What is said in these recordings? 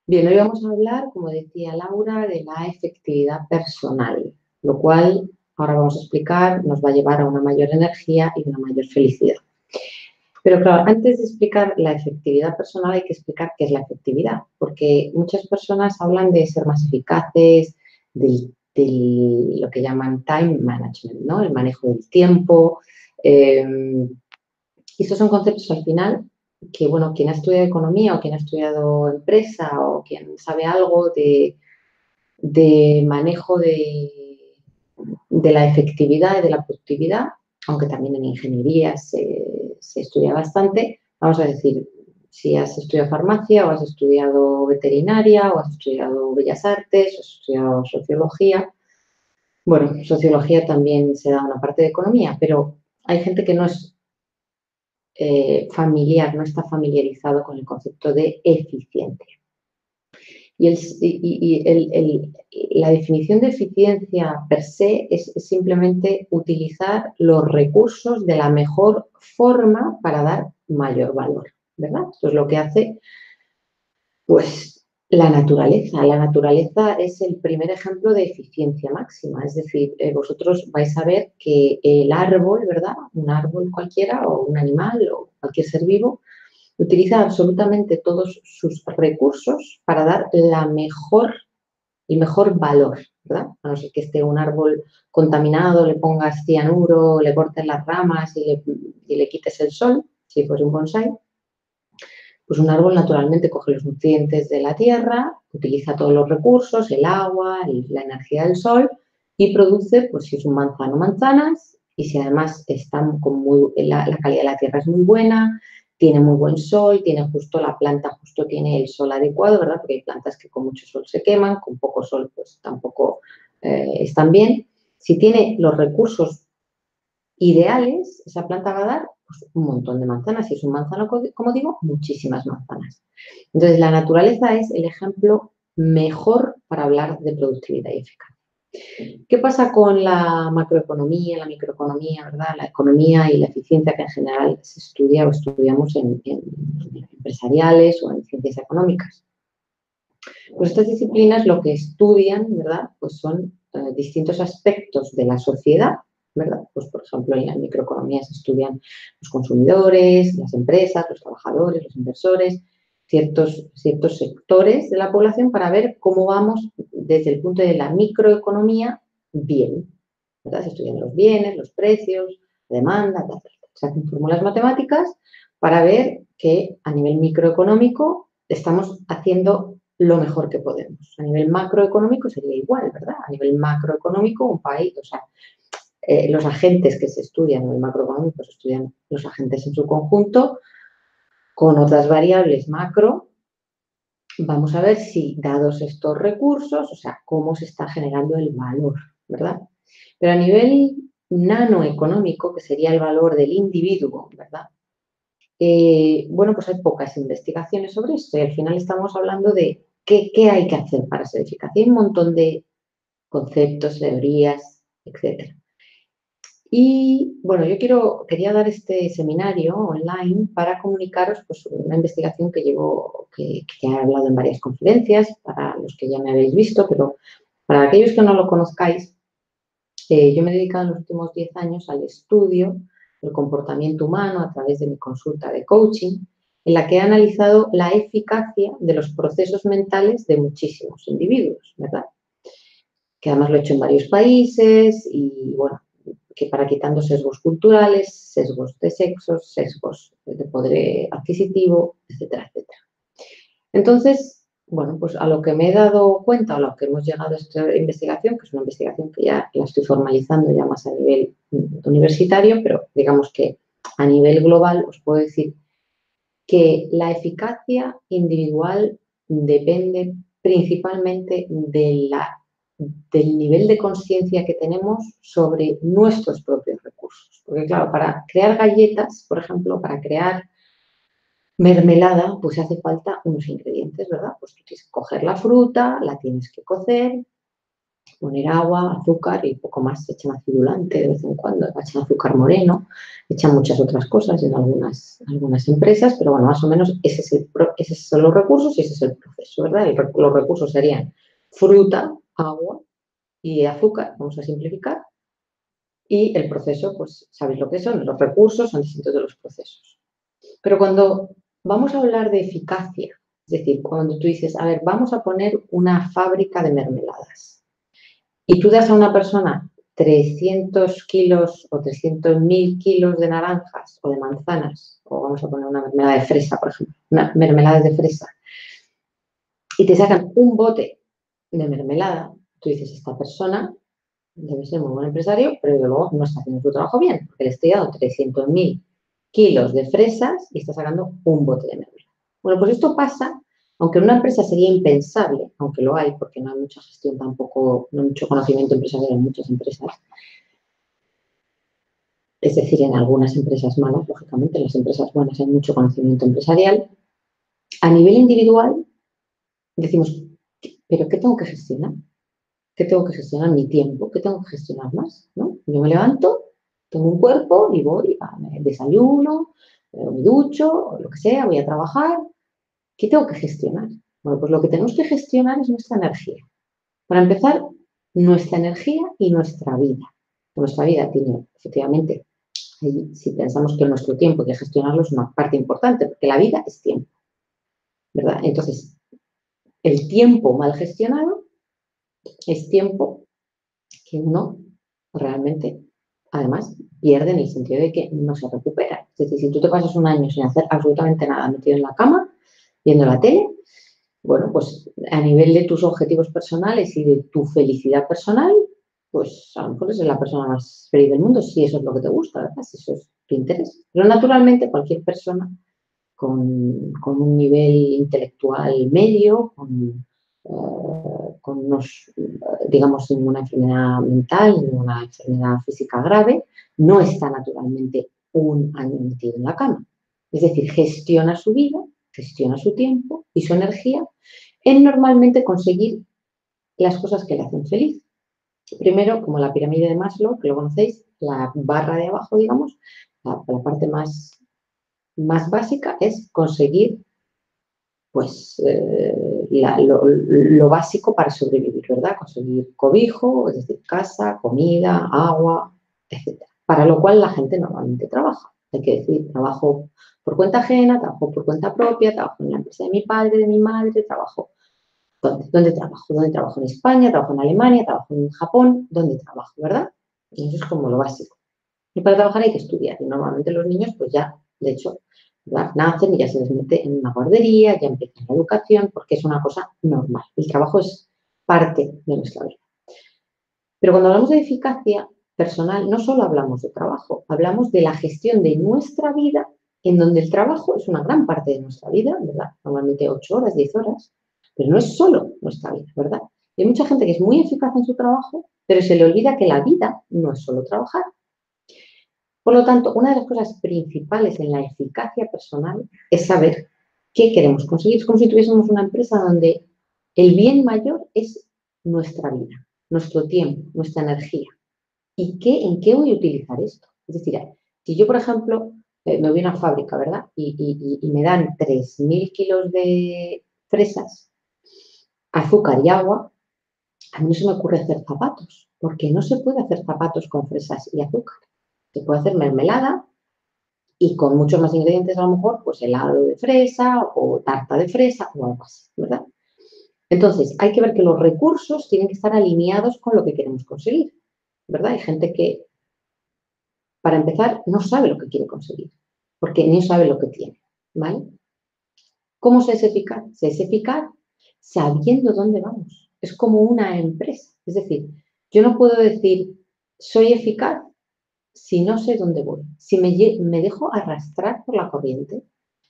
Bien, hoy vamos a hablar, como decía Laura, de la efectividad personal, lo cual ahora vamos a explicar nos va a llevar a una mayor energía y una mayor felicidad. Pero claro, antes de explicar la efectividad personal hay que explicar qué es la efectividad, porque muchas personas hablan de ser más eficaces, de lo que llaman time management, ¿no? El manejo del tiempo. Y estos son conceptos al final que, bueno, quien ha estudiado economía o quien ha estudiado empresa o quien sabe algo de manejo de la efectividad y de la productividad, aunque también en ingeniería se estudia bastante, vamos a decir, si has estudiado farmacia o has estudiado veterinaria o has estudiado bellas artes o has estudiado sociología. Bueno, sociología también se da una parte de economía, pero hay gente que no es familiar, no está familiarizado con el concepto de eficiencia. La definición de eficiencia per se es simplemente utilizar los recursos de la mejor forma para dar mayor valor, ¿verdad? Esto es lo que hace, pues, la naturaleza. La naturaleza es el primer ejemplo de eficiencia máxima, es decir, vosotros vais a ver que el árbol, ¿verdad? Un árbol cualquiera o un animal o cualquier ser vivo utiliza absolutamente todos sus recursos para dar el mejor valor, ¿verdad? A no ser que esté un árbol contaminado, le pongas cianuro, le cortes las ramas y le quites el sol, si fuese un bonsái, pues un árbol naturalmente coge los nutrientes de la tierra, utiliza todos los recursos, el agua, la energía del sol y produce, pues si es un manzano, manzanas, y si además la calidad de la tierra es muy buena, tiene muy buen sol, tiene justo la planta, justo tiene el sol adecuado, ¿verdad? Porque hay plantas que con mucho sol se queman, con poco sol pues tampoco están bien. Si tiene los recursos ideales, esa planta va a dar pues, un montón de manzanas. Si es un manzano, como digo, muchísimas manzanas. Entonces, la naturaleza es el ejemplo mejor para hablar de productividad y eficacia. ¿Qué pasa con la macroeconomía, la microeconomía, ¿verdad? La economía y la eficiencia que en general se estudia o estudiamos en empresariales o en ciencias económicas? Pues estas disciplinas lo que estudian, ¿verdad? Pues son distintos aspectos de la sociedad, ¿verdad? Pues por ejemplo en la microeconomía se estudian los consumidores, las empresas, los trabajadores, los inversores, ciertos sectores de la población para ver cómo vamos desde el punto de la microeconomía bien, ¿verdad? Se estudian los bienes, los precios, la demanda, etc. Se hacen fórmulas matemáticas para ver que a nivel microeconómico estamos haciendo lo mejor que podemos. A nivel macroeconómico sería igual, ¿verdad? A nivel macroeconómico, un país, o sea, los agentes que se estudian en el macroeconómico se estudian los agentes en su conjunto, con otras variables macro, vamos a ver si, dados estos recursos, o sea, cómo se está generando el valor, ¿verdad? Pero a nivel nanoeconómico, que sería el valor del individuo, ¿verdad? Bueno, pues hay pocas investigaciones sobre esto y al final estamos hablando de qué hay que hacer para ser eficaz. Hay un montón de conceptos, teorías, etc. Y bueno, yo quería dar este seminario online para comunicaros pues, una investigación que que ya he hablado en varias conferencias, para los que ya me habéis visto, pero para aquellos que no lo conozcáis, yo me he dedicado en los últimos 10 años al estudio del comportamiento humano a través de mi consulta de coaching, en la que he analizado la eficacia de los procesos mentales de muchísimos individuos, ¿verdad? Que además lo he hecho en varios países y, bueno, que para quitando sesgos culturales, sesgos de sexos, sesgos de poder adquisitivo, etcétera, etcétera. Entonces, bueno, pues a lo que me he dado cuenta, a lo que hemos llegado a esta investigación, que es una investigación que ya la estoy formalizando ya más a nivel universitario, pero digamos que a nivel global os puedo decir que la eficacia individual depende principalmente del nivel de conciencia que tenemos sobre nuestros propios recursos. Porque claro, para crear galletas, por ejemplo, para crear mermelada, pues hace falta unos ingredientes, ¿verdad? Pues tú tienes que coger la fruta, la tienes que cocer, poner agua, azúcar y poco más. Echan acidulante de vez en cuando, echan azúcar moreno, echan muchas otras cosas en algunas empresas, pero bueno, más o menos esos son los recursos y ese es el proceso, ¿verdad? Los recursos serían fruta, agua y azúcar, vamos a simplificar, y el proceso, pues sabéis lo que son, los recursos son distintos de los procesos. Pero cuando vamos a hablar de eficacia, es decir, cuando tú dices, a ver, vamos a poner una fábrica de mermeladas y tú das a una persona 300 kilos o 300.000 kilos de naranjas o de manzanas, o vamos a poner una mermelada de fresa, por ejemplo, una mermelada de fresa, y te sacan un bote de mermelada, tú dices, esta persona debe ser muy buen empresario, pero luego no está haciendo su trabajo bien, porque le estoy dando 300.000 kilos de fresas y está sacando un bote de mermelada. Bueno, pues esto pasa, aunque en una empresa sería impensable, aunque lo hay, porque no hay mucha gestión tampoco, no hay mucho conocimiento empresarial en muchas empresas. Es decir, en algunas empresas malas, lógicamente, en las empresas buenas hay mucho conocimiento empresarial. A nivel individual, decimos, ¿pero qué tengo que gestionar? ¿Qué tengo que gestionar? Mi tiempo. ¿Qué tengo que gestionar más? ¿No? Yo me levanto, tengo un cuerpo y voy a desayuno, me ducho, lo que sea, voy a trabajar. ¿Qué tengo que gestionar? Bueno, pues lo que tenemos que gestionar es nuestra energía. Para empezar, nuestra energía y nuestra vida. Nuestra vida tiene, efectivamente, si pensamos que nuestro tiempo hay que gestionarlo es una parte importante, porque la vida es tiempo, ¿verdad? Entonces, el tiempo mal gestionado es tiempo que uno realmente, además, pierde en el sentido de que no se recupera. Es decir, si tú te pasas un año sin hacer absolutamente nada, metido en la cama, viendo la tele, bueno, pues a nivel de tus objetivos personales y de tu felicidad personal, pues a lo mejor eres la persona más feliz del mundo, si eso es lo que te gusta, ¿verdad? Si eso es tu interés. Pero naturalmente cualquier persona con un nivel intelectual medio, con unos, digamos, ninguna enfermedad mental, ninguna enfermedad física grave, no está naturalmente un año metido en la cama. Es decir, gestiona su vida, gestiona su tiempo y su energía en normalmente conseguir las cosas que le hacen feliz. Primero, como la pirámide de Maslow, que lo conocéis, la barra de abajo, digamos, la parte más básica es conseguir pues lo básico para sobrevivir, ¿verdad? Conseguir cobijo, es decir, casa, comida, agua, etc. Para lo cual la gente normalmente trabaja. Hay que decir, trabajo por cuenta ajena, trabajo por cuenta propia, trabajo en la empresa de mi padre, de mi madre, trabajo. ¿Dónde trabajo? ¿Dónde trabajo? En España, trabajo en Alemania, trabajo en Japón, ¿dónde trabajo, verdad? Y eso es como lo básico. Y para trabajar hay que estudiar. Y normalmente los niños, pues ya, de hecho, nacen y ya se les mete en una guardería, ya empiezan la educación, porque es una cosa normal. El trabajo es parte de nuestra vida. Pero cuando hablamos de eficacia personal, no solo hablamos de trabajo, hablamos de la gestión de nuestra vida, en donde el trabajo es una gran parte de nuestra vida, ¿verdad? Normalmente 8 horas, 10 horas, pero no es solo nuestra vida, ¿verdad? Y hay mucha gente que es muy eficaz en su trabajo, pero se le olvida que la vida no es solo trabajar. Por lo tanto, una de las cosas principales en la eficacia personal es saber qué queremos conseguir. Es como si tuviésemos una empresa donde el bien mayor es nuestra vida, nuestro tiempo, nuestra energía. ¿Y en qué voy a utilizar esto? Es decir, si yo, por ejemplo, me voy a una fábrica, ¿verdad? Y me dan 3.000 kilos de fresas, azúcar y agua, a mí no se me ocurre hacer zapatos, porque no se puede hacer zapatos con fresas y azúcar. Se puede hacer mermelada y con muchos más ingredientes, a lo mejor, pues helado de fresa o tarta de fresa o algo así, ¿verdad? Entonces, hay que ver que los recursos tienen que estar alineados con lo que queremos conseguir, ¿verdad? Hay gente que, para empezar, no sabe lo que quiere conseguir, porque no sabe lo que tiene, ¿vale? ¿Cómo se es eficaz? Se es eficaz sabiendo dónde vamos. Es como una empresa. Es decir, yo no puedo decir, soy eficaz si no sé dónde voy. Si me dejo arrastrar por la corriente,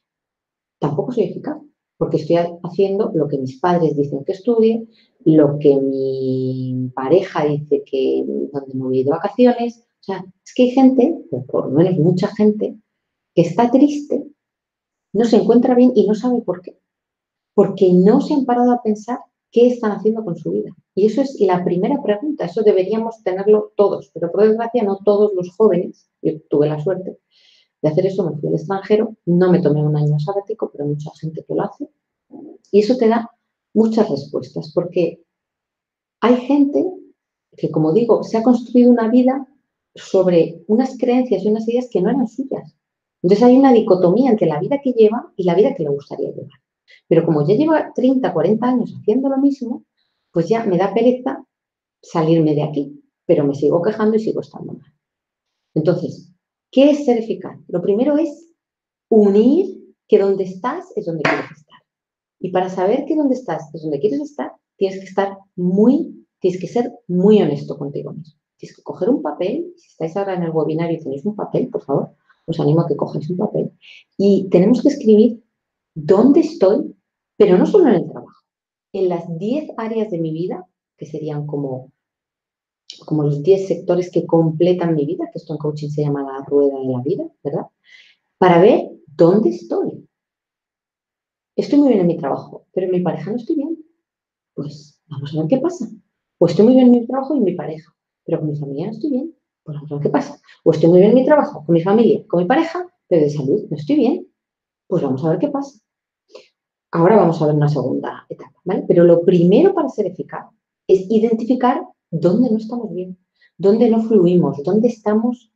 tampoco soy eficaz, porque estoy haciendo lo que mis padres dicen que estudie, lo que mi pareja dice que donde me voy de vacaciones. O sea, es que hay gente, o por lo menos mucha gente, que está triste, no se encuentra bien y no sabe por qué. Porque no se han parado a pensar qué están haciendo con su vida. Y eso es la primera pregunta, eso deberíamos tenerlo todos, pero por desgracia no todos los jóvenes, yo tuve la suerte de hacer eso, me fui al extranjero, no me tomé un año sabático, pero hay mucha gente que lo hace, y eso te da muchas respuestas, porque hay gente que, como digo, se ha construido una vida sobre unas creencias y unas ideas que no eran suyas. Entonces hay una dicotomía entre la vida que lleva y la vida que le gustaría llevar. Pero como ya lleva 30, 40 años haciendo lo mismo, pues ya me da pereza salirme de aquí, pero me sigo quejando y sigo estando mal. Entonces, ¿qué es ser eficaz? Lo primero es unir que donde estás es donde quieres estar. Y para saber que donde estás es donde quieres estar, tienes que ser muy honesto contigo mismo. Tienes que coger un papel, si estáis ahora en el webinar y tenéis un papel, por favor, os animo a que cojáis un papel. Y tenemos que escribir dónde estoy, pero no solo en el trabajo, en las 10 áreas de mi vida, que serían como los 10 sectores que completan mi vida, que esto en coaching se llama la rueda de la vida, ¿verdad? Para ver dónde estoy. Estoy muy bien en mi trabajo, pero en mi pareja no estoy bien. Pues vamos a ver qué pasa. O estoy muy bien en mi trabajo y en mi pareja, pero con mi familia no estoy bien. Pues vamos a ver qué pasa. O estoy muy bien en mi trabajo, con mi familia, con mi pareja, pero de salud no estoy bien. Pues vamos a ver qué pasa. Ahora vamos a ver una segunda etapa, ¿vale? Pero lo primero para ser eficaz es identificar dónde no estamos bien, dónde no fluimos, dónde estamos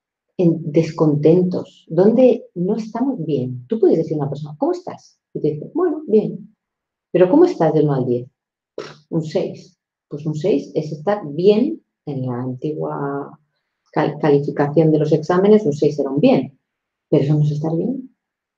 descontentos, dónde no estamos bien. Tú puedes decir a una persona, ¿cómo estás? Y te dice, bueno, bien. Pero ¿cómo estás del 1 al 10? Un 6. Pues un 6 es estar bien en la antigua calificación de los exámenes, un 6 era un bien. Pero eso no es estar bien.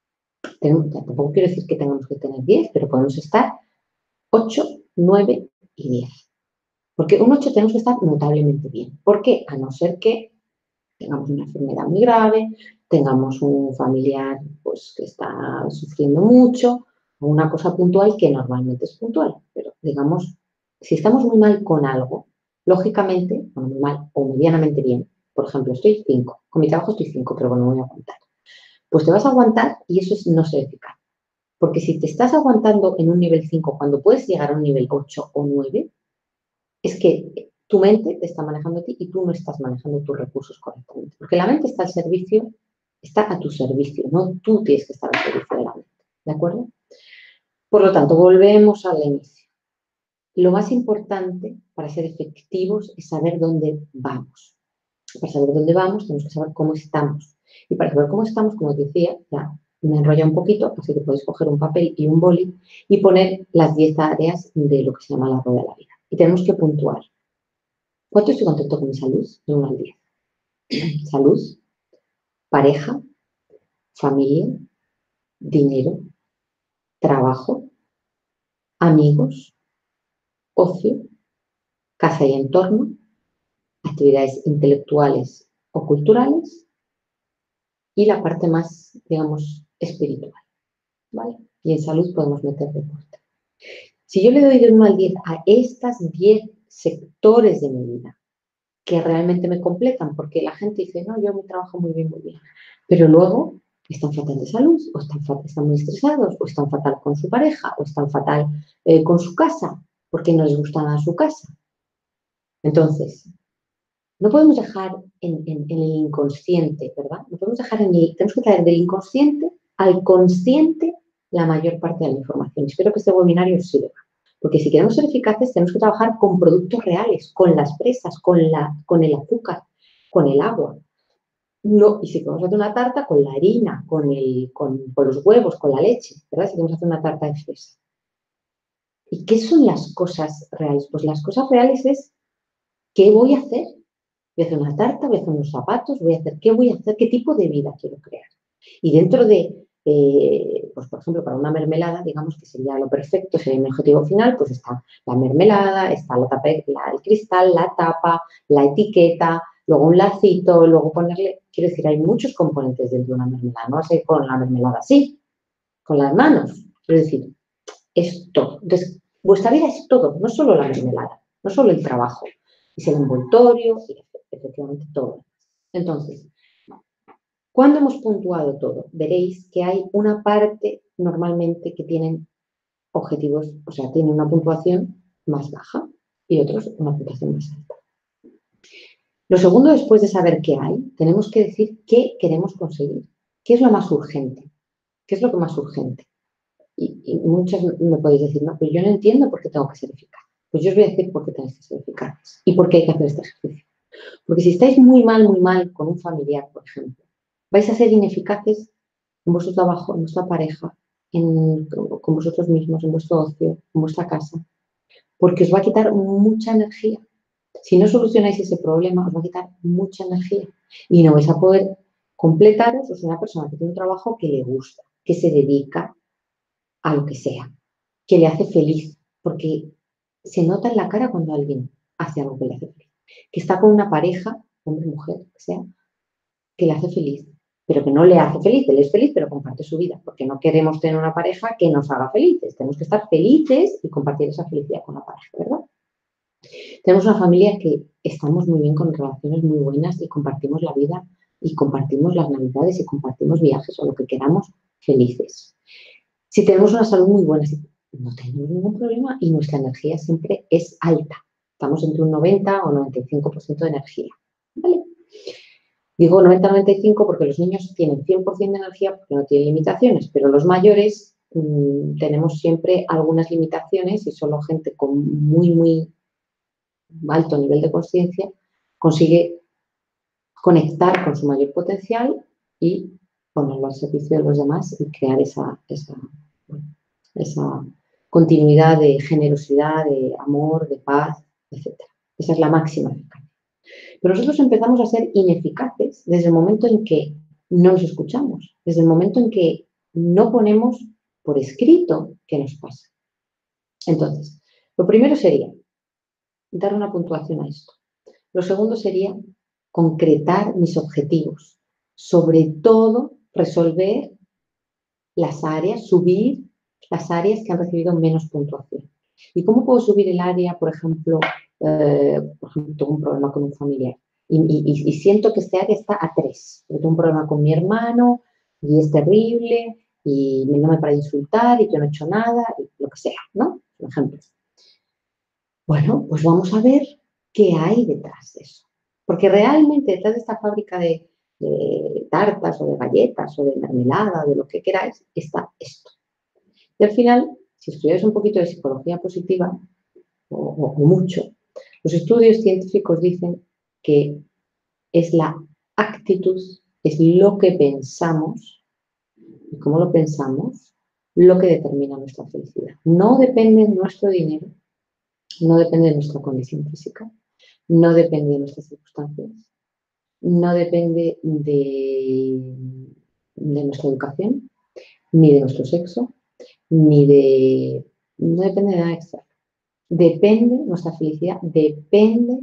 Tampoco quiero decir que tengamos que tener 10, pero podemos estar 8, 9 y 10. Porque un 8 tenemos que estar notablemente bien. ¿Por qué? A no ser que tengamos una enfermedad muy grave, tengamos un familiar pues, que está sufriendo mucho, o una cosa puntual que normalmente es puntual. Pero digamos, si estamos muy mal con algo, lógicamente, bueno, muy mal o medianamente bien, por ejemplo, estoy 5, con mi trabajo estoy 5, pero bueno, me voy a aguantar. Pues te vas a aguantar y eso es no ser eficaz. Porque si te estás aguantando en un nivel 5 cuando puedes llegar a un nivel 8 o 9, es que tu mente te está manejando a ti y tú no estás manejando tus recursos correctamente. Porque la mente está al servicio, está a tu servicio, no tú tienes que estar al servicio de la mente. ¿De acuerdo? Por lo tanto, volvemos al inicio. Lo más importante para ser efectivos es saber dónde vamos. Para saber dónde vamos, tenemos que saber cómo estamos. Y para saber cómo estamos, como os decía, ya me enrolla un poquito, así que podéis coger un papel y un boli y poner las 10 áreas de lo que se llama la rueda de la vida. Y tenemos que puntuar. ¿Cuánto estoy contento con mi salud? De 1 al 10. Salud, pareja, familia, dinero, trabajo, amigos, ocio, casa y entorno, actividades intelectuales o culturales y la parte más, digamos, espiritual. ¿Vale? Y en salud podemos meter deporte. Si yo le doy de 1 al 10 a estas 10 sectores de mi vida que realmente me completan, porque la gente dice, no, yo me trabajo muy bien, pero luego están fatal de salud, o están muy estresados, o están fatal con su pareja, o están fatal con su casa, porque no les gusta nada su casa. Entonces, no podemos dejar en el inconsciente, ¿verdad? No podemos dejar tenemos que traer del inconsciente al consciente la mayor parte de la información. Espero que este webinario os sirva. Porque si queremos ser eficaces, tenemos que trabajar con productos reales, con las presas, con el azúcar, con el agua. No, y si queremos hacer una tarta, con la harina, con los huevos, con la leche, ¿verdad? Si queremos hacer una tarta de fresa. ¿Y qué son las cosas reales? Pues las cosas reales es, ¿qué voy a hacer? Voy a hacer una tarta, voy a hacer unos zapatos, ¿qué voy a hacer? ¿Qué tipo de vida quiero crear? Y dentro de, pues por ejemplo, para una mermelada, digamos que sería lo perfecto, sería mi objetivo final, pues está la mermelada, está la tapa, el cristal, la tapa, la etiqueta, luego un lacito, luego ponerle, quiero decir, hay muchos componentes dentro de una mermelada, no sé con la mermelada así, con las manos, quiero decir, es todo. Entonces, vuestra vida es todo, no solo la mermelada, no solo el trabajo, es el envoltorio, y efectivamente todo. Entonces, cuando hemos puntuado todo, veréis que hay una parte normalmente que tienen objetivos, o sea, tienen una puntuación más baja y otros una puntuación más alta. Lo segundo, después de saber qué hay, tenemos que decir qué queremos conseguir. ¿Qué es lo más urgente? ¿Qué es lo que más urgente? Y muchas me podéis decir, no, pero yo no entiendo por qué tengo que ser eficaz. Pues yo os voy a decir por qué tenéis que ser eficaces y por qué hay que hacer este ejercicio. Porque si estáis muy mal con un familiar, por ejemplo, vais a ser ineficaces en vuestro trabajo, en vuestra pareja, con vosotros mismos, en vuestro ocio, en vuestra casa, porque os va a quitar mucha energía. Si no solucionáis ese problema, os va a quitar mucha energía y no vais a poder completaros. Os una persona que tiene un trabajo que le gusta, que se dedica a lo que sea, que le hace feliz, porque se nota en la cara cuando alguien hace algo que le hace feliz, que está con una pareja, hombre, mujer, que sea, que le hace feliz, pero que no le hace feliz, él es feliz, pero comparte su vida, porque no queremos tener una pareja que nos haga felices, tenemos que estar felices y compartir esa felicidad con la pareja, ¿verdad? Tenemos una familia que estamos muy bien, con relaciones muy buenas y compartimos la vida y compartimos las navidades y compartimos viajes o lo que queramos felices. Si tenemos una salud muy buena, no tenemos ningún problema y nuestra energía siempre es alta. Estamos entre un 90 o 95% de energía. ¿Vale? Digo 90-95 porque los niños tienen 100% de energía porque no tienen limitaciones, pero los mayores tenemos siempre algunas limitaciones y solo gente con muy alto nivel de conciencia consigue conectar con su mayor potencial y ponerlo al servicio de los demás y crear esa continuidad de generosidad, de amor, de paz, etc. Esa es la máxima eficacia. Pero nosotros empezamos a ser ineficaces desde el momento en que no nos escuchamos, desde el momento en que no ponemos por escrito qué nos pasa. Entonces, lo primero sería dar una puntuación a esto. Lo segundo sería concretar mis objetivos. Sobre todo, resolver las áreas, subir las áreas que han recibido menos puntuación. ¿Y cómo puedo subir el área, por ejemplo, tengo un problema con un familiar y siento que este área está a 3. Yo tengo un problema con mi hermano y es terrible y no me para de insultar y yo no he hecho nada, y lo que sea, ¿no? Por ejemplo. Bueno, pues vamos a ver qué hay detrás de eso. Porque realmente detrás de esta fábrica de tartas o de galletas o de mermelada o de lo que queráis, está esto. Y al final, si estudiáis un poquito de psicología positiva, o mucho, los estudios científicos dicen que es la actitud, es lo que pensamos y cómo lo pensamos, lo que determina nuestra felicidad. No depende de nuestro dinero, no depende de nuestra condición física, no depende de nuestras circunstancias, no depende de nuestra educación, ni de nuestro sexo, ni de... No depende de nada externo. Depende, nuestra felicidad depende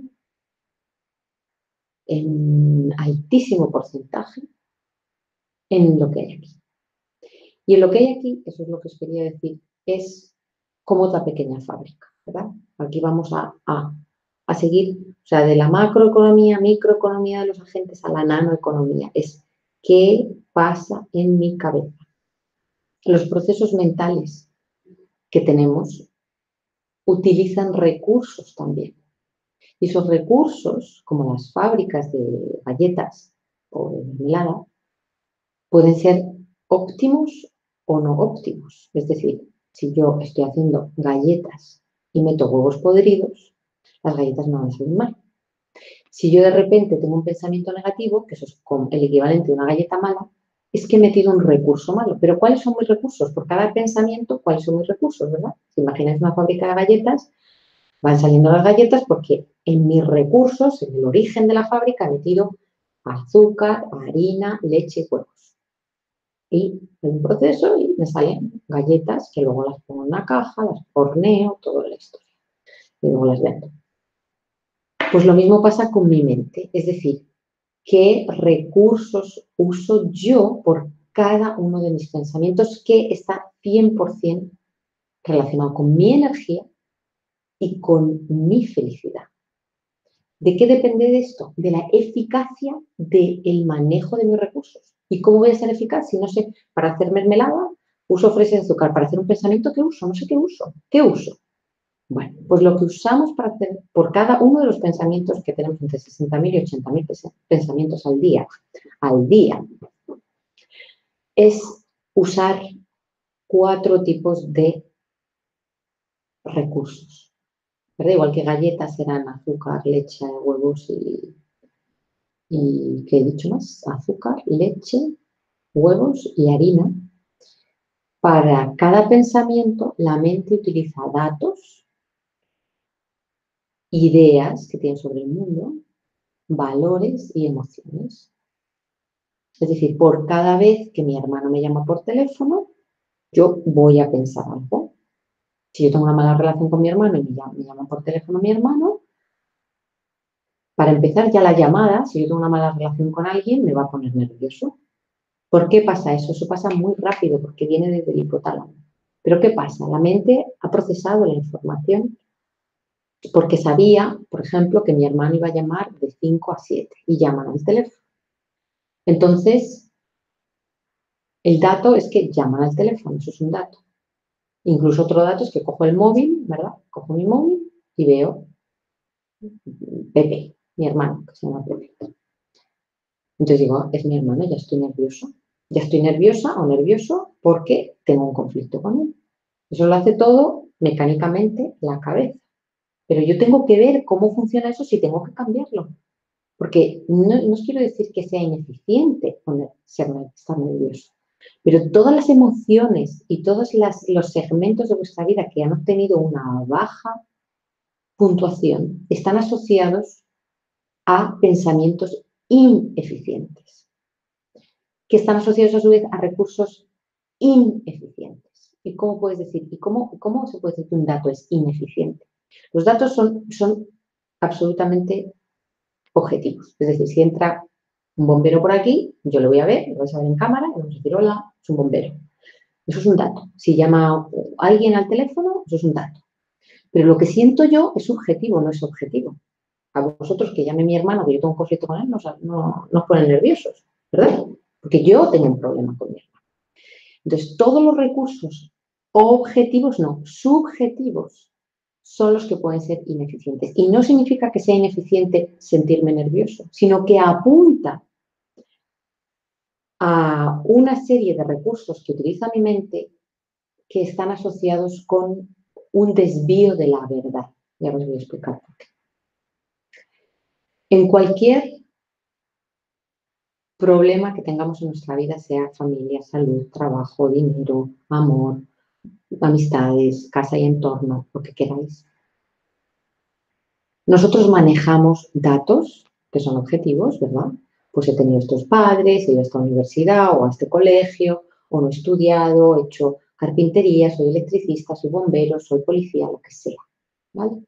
en altísimo porcentaje en lo que hay aquí. Y en lo que hay aquí, eso es lo que os quería decir, es como otra pequeña fábrica, ¿verdad? Aquí vamos a seguir, o sea, de la macroeconomía, microeconomía de los agentes a la nanoeconomía. Es qué pasa en mi cabeza. Los procesos mentales que tenemos utilizan recursos también. Y esos recursos, como las fábricas de galletas o de mermelada, pueden ser óptimos o no óptimos. Es decir, si yo estoy haciendo galletas y meto huevos podridos, las galletas no van a salir mal. Si yo de repente tengo un pensamiento negativo, que eso es el equivalente de una galleta mala, es que he metido un recurso malo. Pero ¿cuáles son mis recursos? Por cada pensamiento, ¿cuáles son mis recursos? ¿Verdad? Si imagináis una fábrica de galletas, van saliendo las galletas porque en mis recursos, en el origen de la fábrica, he metido azúcar, harina, leche y huevos. Y en un proceso y me salen galletas que luego las pongo en una caja, las horneo, toda la historia. Y luego las vendo. Pues lo mismo pasa con mi mente. Es decir, qué recursos uso yo por cada uno de mis pensamientos que está 100% relacionado con mi energía y con mi felicidad. ¿De qué depende de esto? De la eficacia del manejo de mis recursos. ¿Y cómo voy a ser eficaz si no sé, para hacer mermelada, Uso fresas de azúcar para hacer un pensamiento. ¿Qué uso? No sé qué uso. ¿Qué uso? Bueno, pues lo que usamos para hacer, por cada uno de los pensamientos que tenemos, entre 60.000 y 80.000 pensamientos al día, es usar 4 tipos de recursos, ¿verdad? Igual que galletas serán azúcar, leche, huevos y ¿qué he dicho más? Azúcar, leche, huevos y harina. Para cada pensamiento, la mente utiliza datos, ideas que tiene sobre el mundo, valores y emociones. Es decir, por cada vez que mi hermano me llama por teléfono, yo voy a pensar algo. Si yo tengo una mala relación con mi hermano y me llama por teléfono mi hermano, para empezar ya la llamada, si yo tengo una mala relación con alguien, me va a poner nervioso. ¿Por qué pasa eso? Eso pasa muy rápido porque viene desde el hipotálamo. Pero ¿qué pasa? La mente ha procesado la información porque sabía, por ejemplo, que mi hermano iba a llamar de 5 a 7 y llaman al teléfono. Entonces, el dato es que llaman al teléfono, eso es un dato. Incluso otro dato es que cojo el móvil, ¿verdad? Cojo mi móvil y veo Pepe, mi hermano, que se llama Pepe. Entonces digo, es mi hermano, ya estoy nervioso. Ya estoy nerviosa o nervioso porque tengo un conflicto con él. Eso lo hace todo mecánicamente la cabeza. Pero yo tengo que ver cómo funciona eso si tengo que cambiarlo. Porque no os quiero decir que sea ineficiente estar nervioso. Pero todas las emociones y todos los segmentos de vuestra vida que han obtenido una baja puntuación están asociados a pensamientos ineficientes, que están asociados a su vez a recursos ineficientes. ¿Y cómo puedes decir? ¿Y cómo se puede decir que un dato es ineficiente? Los datos son absolutamente objetivos. Es decir, si entra un bombero por aquí, yo lo voy a ver, lo vais a ver en cámara, y vamos a decir, hola, es un bombero. Eso es un dato. Si llama alguien al teléfono, eso es un dato. Pero lo que siento yo es subjetivo, no es objetivo. A vosotros que llame mi hermano, que yo tengo un conflicto con él, no os ponen nerviosos, ¿verdad? Porque yo tengo un problema con mi hermano. Entonces, todos los recursos objetivos, no, subjetivos, son los que pueden ser ineficientes. Y no significa que sea ineficiente sentirme nervioso, sino que apunta a una serie de recursos que utiliza mi mente que están asociados con un desvío de la verdad. Ya os voy a explicar por qué. En cualquier problema que tengamos en nuestra vida, sea familia, salud, trabajo, dinero, amor, amistades, casa y entorno, lo que queráis. Nosotros manejamos datos que son objetivos, ¿verdad? Pues he tenido estos padres, he ido a esta universidad o a este colegio, o no he estudiado, he hecho carpintería, soy electricista, soy bombero, soy policía, lo que sea, ¿vale?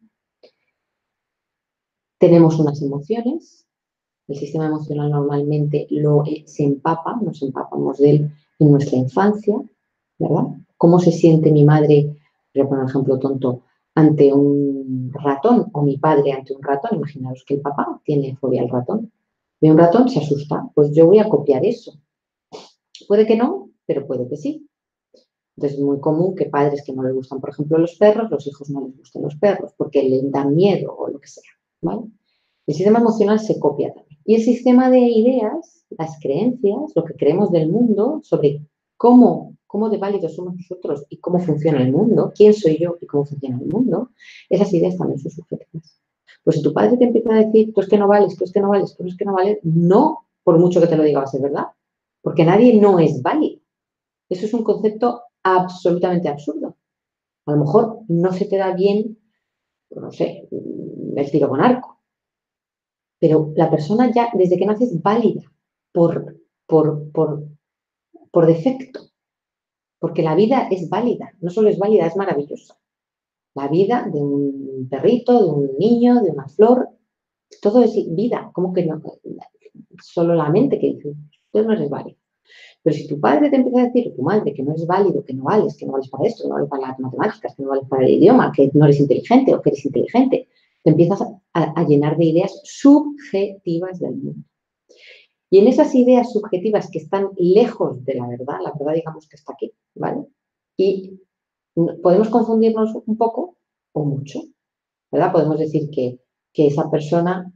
Tenemos unas emociones. El sistema emocional normalmente nos empapamos de él en nuestra infancia, ¿verdad? ¿Cómo se siente mi madre, voy a poner un ejemplo tonto, ante un ratón o mi padre ante un ratón? Imaginaros que el papá tiene fobia al ratón. Ve un ratón, se asusta, pues yo voy a copiar eso. Puede que no, pero puede que sí. Entonces es muy común que padres que no les gustan, por ejemplo, los perros, los hijos no les gusten los perros porque les dan miedo o lo que sea, ¿vale? El sistema emocional se copia también. Y el sistema de ideas, las creencias, lo que creemos del mundo, sobre cómo de válidos somos nosotros y cómo funciona el mundo, quién soy yo y cómo funciona el mundo, esas ideas también son subjetivas. Pues si tu padre te empieza a decir, tú es que no vales, tú es que no vales, tú es que no vales, no por mucho que te lo diga va a ser verdad, porque nadie no es válido. Eso es un concepto absolutamente absurdo. A lo mejor no se te da bien, no sé, el tiro con arco, pero la persona ya desde que nace es válida por, por, por, por defecto, porque la vida es válida, no solo es válida, es maravillosa. La vida de un perrito, de un niño, de una flor, todo es vida, como que no, solo la mente que dice, esto no es válido. Pero si tu padre te empieza a decir, o tu madre, que no es válido, que no vales para esto, que no vales para las matemáticas, que no vales para el idioma, que no eres inteligente o que eres inteligente, te empiezas a llenar de ideas subjetivas del mundo. Y en esas ideas subjetivas que están lejos de la verdad digamos que está aquí, ¿vale? Y podemos confundirnos un poco o mucho, ¿verdad? Podemos decir que esa persona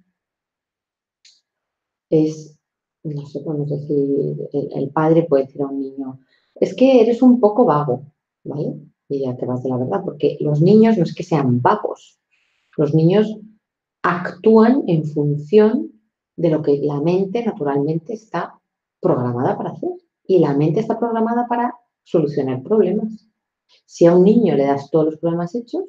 es, no sé, podemos decir, el padre puede decir a un niño, es que eres un poco vago, ¿vale? Y ya te vas de la verdad, porque los niños no es que sean vagos, los niños actúan en función de lo que la mente naturalmente está programada para hacer. Y la mente está programada para solucionar problemas. Si a un niño le das todos los problemas hechos,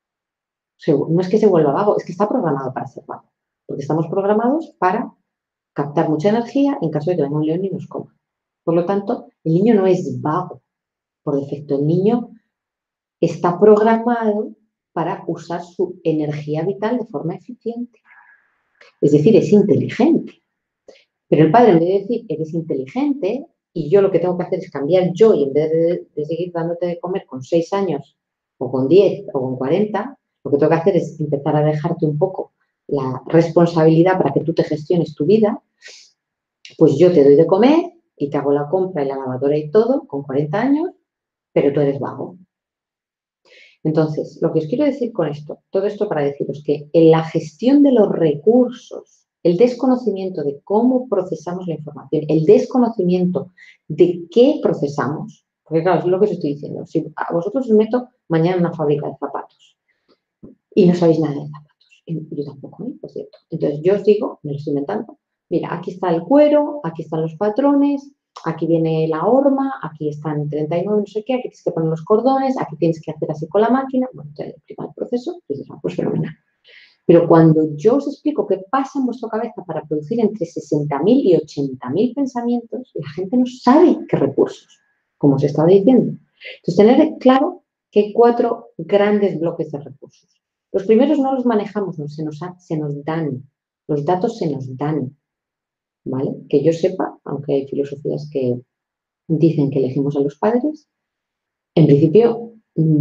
no es que se vuelva vago, es que está programado para ser vago. Porque estamos programados para captar mucha energía en caso de que venga un león y nos coma. Por lo tanto, el niño no es vago por defecto. El niño está programado para usar su energía vital de forma eficiente. Es decir, es inteligente. Pero el padre, en vez de decir, eres inteligente y yo lo que tengo que hacer es cambiar yo y en vez de seguir dándote de comer con 6 años o con 10 o con 40, lo que tengo que hacer es empezar a dejarte un poco la responsabilidad para que tú te gestiones tu vida, pues yo te doy de comer y te hago la compra y la lavadora y todo con 40 años, pero tú eres vago. Entonces, lo que os quiero decir con esto, todo esto para deciros que en la gestión de los recursos, el desconocimiento de cómo procesamos la información, el desconocimiento de qué procesamos, porque claro, es lo que os estoy diciendo, si a vosotros os meto mañana en una fábrica de zapatos y no sabéis nada de zapatos, y yo tampoco, por cierto. Entonces yo os digo, me lo estoy inventando, mira, aquí está el cuero, aquí están los patrones, aquí viene la horma, aquí están 39, no sé qué, aquí tienes que poner los cordones, aquí tienes que hacer así con la máquina. Bueno, te explica el proceso y dices, pues fenomenal. Pero cuando yo os explico qué pasa en vuestra cabeza para producir entre 60.000 y 80.000 pensamientos, la gente no sabe qué recursos, como os estaba diciendo. Entonces, tener claro que hay 4 grandes bloques de recursos. Los primeros no los manejamos, no, se nos dan. Los datos se nos dan. ¿Vale? Que yo sepa, aunque hay filosofías que dicen que elegimos a los padres, en principio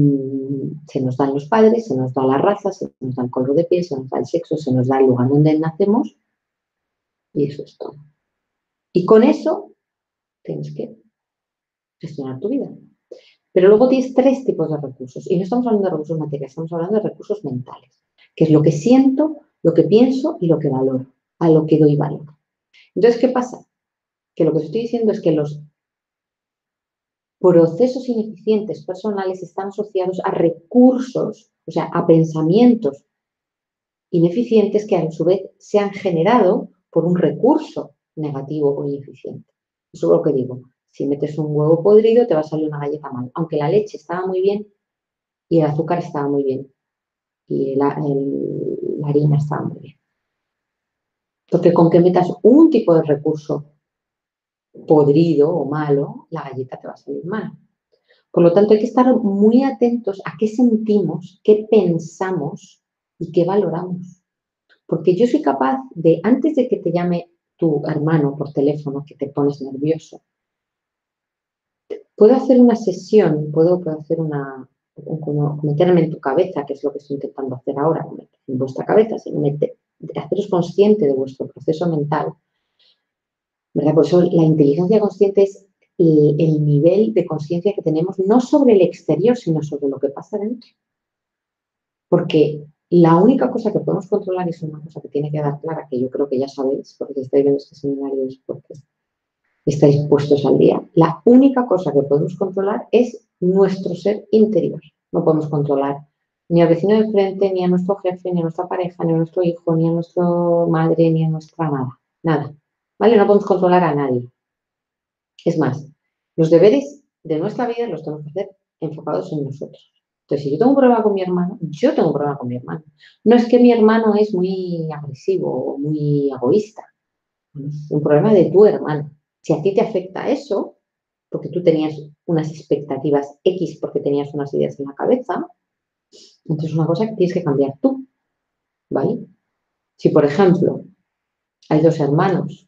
se nos dan los padres, se nos da la raza, se nos da el color de piel, se nos da el sexo, se nos da el lugar donde nacemos y eso es todo. Y con eso tienes que gestionar tu vida. Pero luego tienes 3 tipos de recursos y no estamos hablando de recursos materiales, estamos hablando de recursos mentales, que es lo que siento, lo que pienso y lo que valoro, a lo que doy valor. Entonces, ¿qué pasa? Que lo que os estoy diciendo es que los procesos ineficientes personales están asociados a recursos, o sea, a pensamientos ineficientes que a su vez se han generado por un recurso negativo o ineficiente. Eso es lo que digo. Si metes un huevo podrido te va a salir una galleta mal, aunque la leche estaba muy bien y el azúcar estaba muy bien y la harina estaba muy bien. Porque con que metas un tipo de recurso podrido o malo, la galleta te va a salir mal. Por lo tanto, hay que estar muy atentos a qué sentimos, qué pensamos y qué valoramos. Porque yo soy capaz de, antes de que te llame tu hermano por teléfono, que te pones nervioso, puedo hacer una sesión, puedo hacer meterme en tu cabeza, que es lo que estoy intentando hacer ahora, en vuestra cabeza, sino haceros consciente de vuestro proceso mental. ¿Verdad? Por eso la inteligencia consciente es el nivel de conciencia que tenemos no sobre el exterior, sino sobre lo que pasa dentro. Porque la única cosa que podemos controlar, y es una cosa que tiene que dar clara, que yo creo que ya sabéis, porque si estáis viendo este seminario es porque estáis puestos al día, la única cosa que podemos controlar es nuestro ser interior. No podemos controlar ni al vecino de frente, ni a nuestro jefe, ni a nuestra pareja, ni a nuestro hijo, ni a nuestra madre, ni a nuestra nada. Nada. ¿Vale? No podemos controlar a nadie. Es más, los deberes de nuestra vida los tenemos que hacer enfocados en nosotros. Entonces, si yo tengo un problema con mi hermano, yo tengo un problema con mi hermano. No es que mi hermano es muy agresivo o muy egoísta. Es un problema de tu hermano. Si a ti te afecta eso, porque tú tenías unas expectativas X, porque tenías unas ideas en la cabeza, entonces es una cosa que tienes que cambiar tú. ¿Vale? Si, por ejemplo, hay 2 hermanos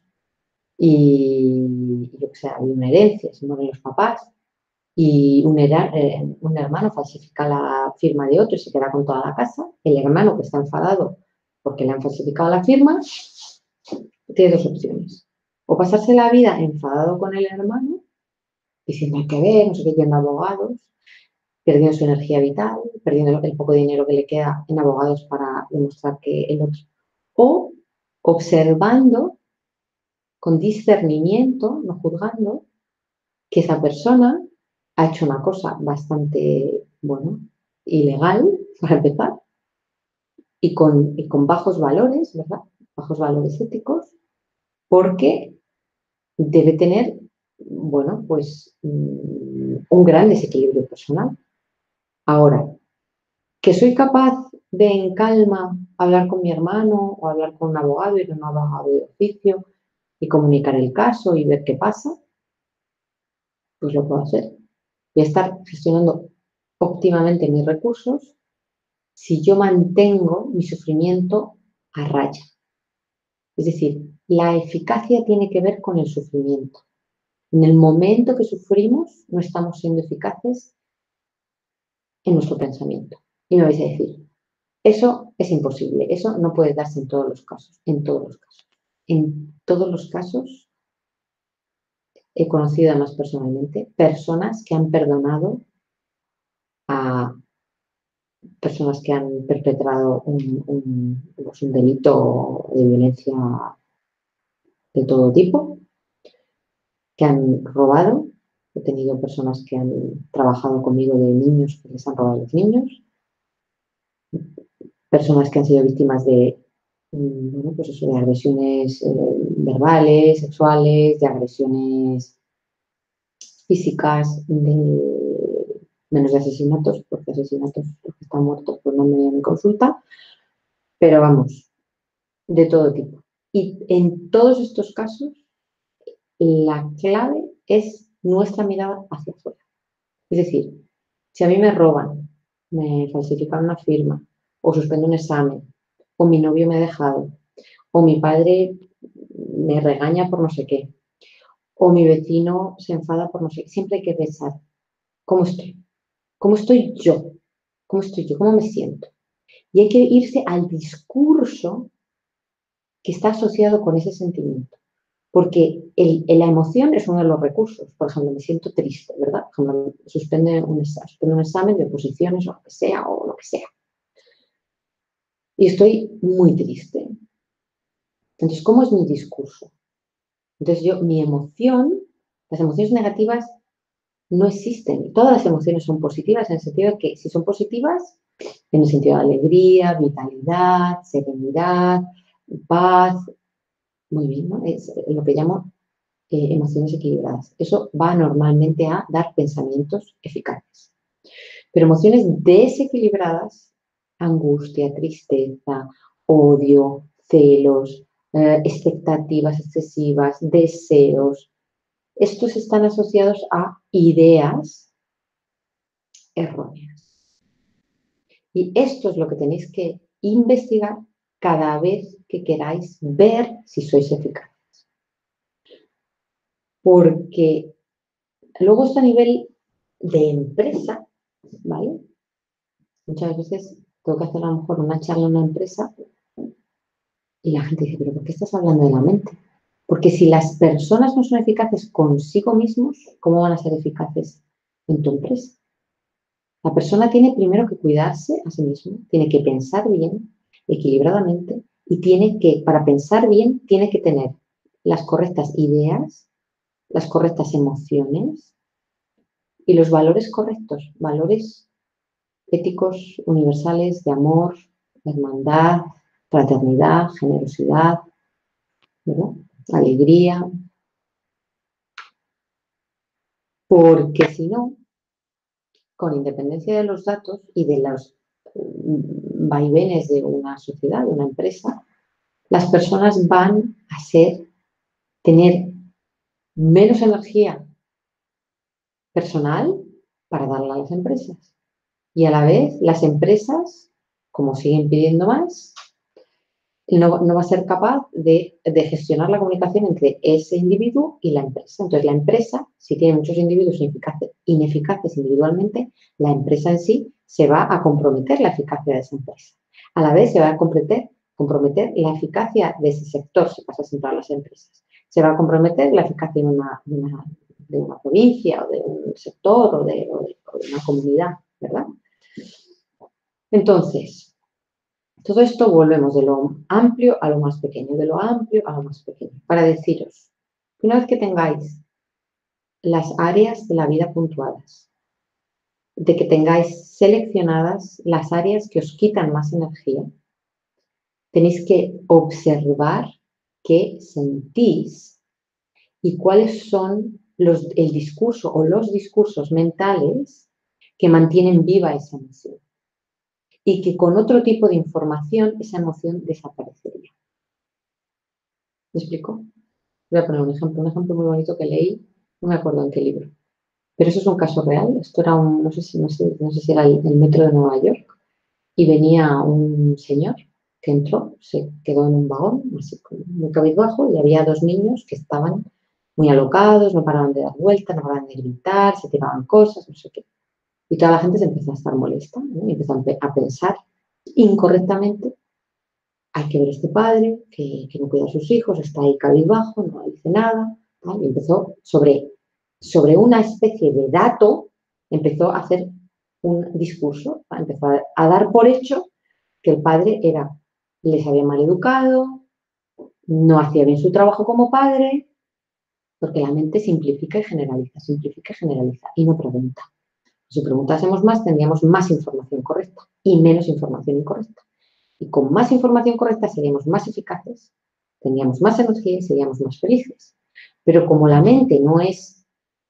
y yo que sé, hay una herencia, se mueren los papás, y un hermano falsifica la firma de otro y se queda con toda la casa, el hermano que está enfadado porque le han falsificado la firma, tiene 2 opciones. O pasarse la vida enfadado con el hermano, diciendo hay que ver, no sé qué, yendo a abogados, perdiendo su energía vital, perdiendo el poco dinero que le queda en abogados para demostrar que el otro. O observando con discernimiento, no juzgando, que esa persona ha hecho una cosa bastante, bueno, ilegal, para empezar, y con bajos valores, ¿verdad? Bajos valores éticos, porque debe tener, bueno, pues un gran desequilibrio personal. Ahora, que soy capaz de en calma hablar con mi hermano o hablar con un abogado, ir a un abogado de oficio y comunicar el caso y ver qué pasa, pues lo puedo hacer. Voy a estar gestionando óptimamente mis recursos si yo mantengo mi sufrimiento a raya. Es decir, la eficacia tiene que ver con el sufrimiento. En el momento que sufrimos, no estamos siendo eficaces en nuestro pensamiento. Y me vais a decir, eso es imposible, eso no puede darse en todos los casos, en todos los casos. En todos los casos he conocido además personalmente personas que han perdonado a personas que han perpetrado un delito de violencia de todo tipo, que han robado. He tenido personas que han trabajado conmigo de niños que les han robado a los niños, personas que han sido víctimas de, bueno, pues eso, de agresiones verbales, sexuales, de agresiones físicas, menos de asesinatos, porque asesinatos, los que están muertos, pues no me vienen en consulta, pero vamos, de todo tipo. Y en todos estos casos, la clave es nuestra mirada hacia afuera. Es decir, si a mí me roban, me falsifican una firma, o suspendo un examen, o mi novio me ha dejado, o mi padre me regaña por no sé qué, o mi vecino se enfada por no sé qué, siempre hay que pensar, ¿cómo estoy? ¿Cómo estoy yo? ¿Cómo estoy yo? ¿Cómo me siento? Y hay que irse al discurso que está asociado con ese sentimiento. Porque la emoción es uno de los recursos. Por ejemplo, me siento triste, ¿verdad? Por ejemplo, suspende un examen de oposiciones o lo que sea. Y estoy muy triste. Entonces, ¿cómo es mi discurso? Entonces, mi emoción, las emociones negativas no existen. Todas las emociones son positivas en el sentido de que si son positivas, en el sentido de alegría, vitalidad, serenidad, paz, muy bien, ¿no? Es lo que llamo emociones equilibradas. Eso va normalmente a dar pensamientos eficaces. Pero emociones desequilibradas, angustia, tristeza, odio, celos, expectativas excesivas, deseos, estos están asociados a ideas erróneas. Y esto es lo que tenéis que investigar cada vez que queráis ver si sois eficaces. Porque luego esto a nivel de empresa, ¿vale? Muchas veces tengo que hacer a lo mejor una charla en una empresa y la gente dice, pero ¿por qué estás hablando de la mente? Porque si las personas no son eficaces consigo mismos, ¿cómo van a ser eficaces en tu empresa? La persona tiene primero que cuidarse a sí misma, tiene que pensar bien, equilibradamente, y para pensar bien, tiene que tener las correctas ideas, las correctas emociones y los valores correctos, valores éticos universales de amor, hermandad, fraternidad, generosidad, ¿verdad? Alegría, porque si no, con independencia de los datos y de los vaivenes de una sociedad, de una empresa, las personas van a tener menos energía personal para darla a las empresas. Y a la vez, las empresas, como siguen pidiendo más, no va a ser capaz de gestionar la comunicación entre ese individuo y la empresa. Entonces, la empresa, si tiene muchos individuos ineficaces individualmente, la empresa en sí se va a comprometer la eficacia de esa empresa. A la vez se va a comprometer la eficacia de ese sector, se pasa siempre a las empresas. se va a comprometer la eficacia de una provincia o de un sector o de una comunidad, ¿verdad? Entonces, todo esto volvemos de lo amplio a lo más pequeño, de lo amplio a lo más pequeño, para deciros que una vez que tengáis las áreas de la vida puntuadas, de que tengáis seleccionadas las áreas que os quitan más energía, tenéis que observar qué sentís y cuáles son el discurso o los discursos mentales que mantienen viva esa emoción. Y que con otro tipo de información esa emoción desaparecería. ¿Me explico? Voy a poner un ejemplo muy bonito que leí, no me acuerdo en qué libro. Pero eso es un caso real. Esto era no sé si era el metro de Nueva York. Y venía un señor que entró, se quedó en un vagón, así como muy cabizbajo, y había dos niños que estaban muy alocados, no paraban de dar vueltas, no paraban de gritar, se tiraban cosas, no sé qué. Y toda la gente se empezó a estar molesta, ¿no? Y empezó a pensar incorrectamente, hay que ver a este padre que no cuida a sus hijos, está ahí cabizbajo, no dice nada, ¿no? Y empezó sobre una especie de dato, empezó a hacer un discurso, ¿no? Empezó a dar por hecho que el padre les había mal educado, no hacía bien su trabajo como padre, porque la mente simplifica y generaliza y no pregunta. Si preguntásemos más, tendríamos más información correcta y menos información incorrecta. Y con más información correcta seríamos más eficaces, tendríamos más energía y seríamos más felices. Pero como la mente no es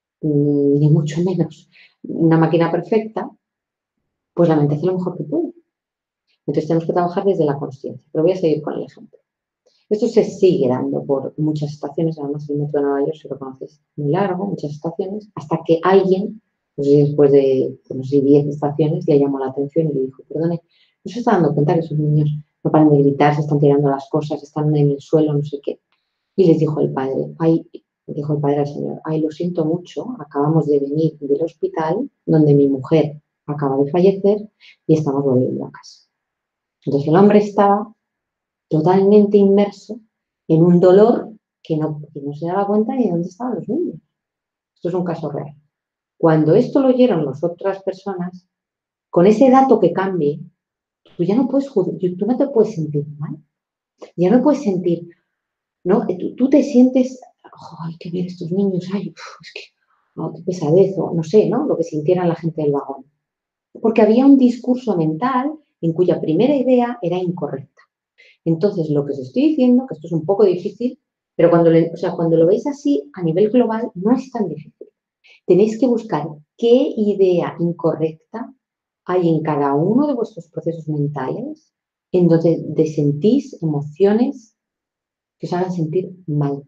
ni mucho menos una máquina perfecta, pues la mente hace lo mejor que puede. Entonces tenemos que trabajar desde la consciencia. Pero voy a seguir con el ejemplo. Esto se sigue dando por muchas estaciones, además el metro de Nueva York, si lo conoces, muy largo, muchas estaciones, hasta que alguien, no sé, después de, no sé, 10 estaciones, le llamó la atención y le dijo, perdone, ¿no se está dando cuenta que esos niños no paran de gritar, se están tirando las cosas, están en el suelo, no sé qué? Y les dijo el padre, dijo el padre al señor, ay, lo siento mucho, acabamos de venir del hospital donde mi mujer acaba de fallecer y estamos volviendo a casa. Entonces el hombre estaba totalmente inmerso en un dolor que no se daba cuenta ni de dónde estaban los niños. Esto es un caso real. Cuando esto lo oyeron las otras personas, con ese dato que cambie, tú ya no puedes tú no te puedes sentir mal. Ya no puedes sentir, ¿no? Tú te sientes, ay, qué bien estos niños, ay, es que, oh, qué pesadez, o no sé, ¿no? Lo que sintieran la gente del vagón. Porque había un discurso mental en cuya primera idea era incorrecta. Entonces, lo que os estoy diciendo, que esto es un poco difícil, pero cuando lo veis así a nivel global, no es tan difícil. Tenéis que buscar qué idea incorrecta hay en cada uno de vuestros procesos mentales en donde sentís emociones que os hagan sentir mal.